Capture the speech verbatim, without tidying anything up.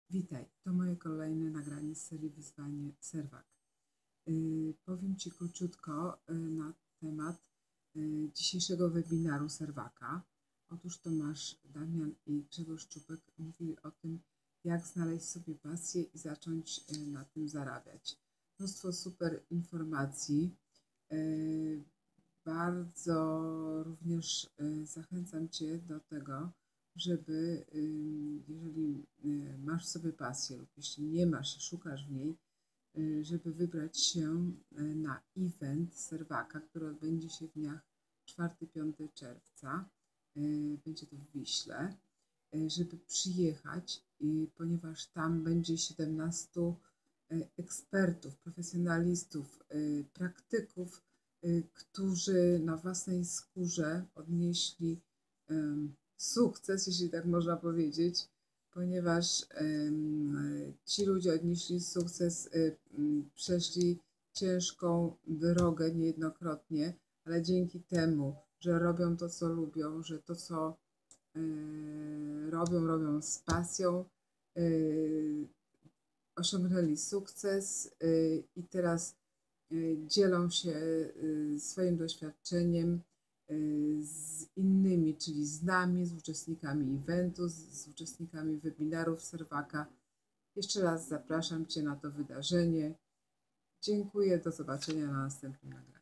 Witaj, to moje kolejne nagranie z serii Wyzwanie Serwak. Yy, powiem Ci króciutko yy, na temat yy, dzisiejszego webinaru Serwaka. Otóż Tomasz, Damian i Grzegorz Czupek mówili o tym, jak znaleźć sobie pasję i zacząć yy, na tym zarabiać. Mnóstwo super informacji. Yy, bardzo również yy, zachęcam Cię do tego, żeby jeżeli masz sobie pasję lub jeśli nie masz i szukasz w niej, żeby wybrać się na event Serwaka, który odbędzie się w dniach czwartego do piątego czerwca. Będzie to w Wiśle, żeby przyjechać, ponieważ tam będzie siedemnastu ekspertów, profesjonalistów, praktyków, którzy na własnej skórze odnieśli sukces, jeśli tak można powiedzieć, ponieważ um, ci ludzie odnieśli sukces, y, przeszli ciężką drogę niejednokrotnie, ale dzięki temu, że robią to, co lubią, że to, co y, robią, robią z pasją, y, osiągnęli sukces y, i teraz y, dzielą się y, swoim doświadczeniem z innymi, czyli z nami, z uczestnikami eventu, z, z uczestnikami webinarów Serwaka. Jeszcze raz zapraszam Cię na to wydarzenie. Dziękuję, do zobaczenia na następnym nagraniu.